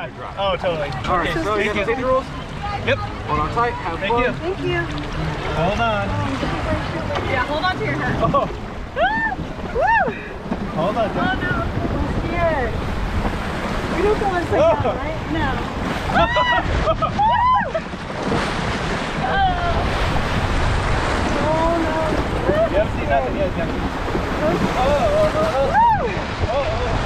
let it dry. Oh, totally. All right, Okay. so you got the safety rules? Yep. Hold on tight. Have Thank fun. you. Thank you. Hold on. Yeah, hold on to your hat. Oh. Woo! Hold on. Oh no, I'm scared. We don't go inside that, right? No. Oh no. You haven't seen nothing yet, have you? Oh.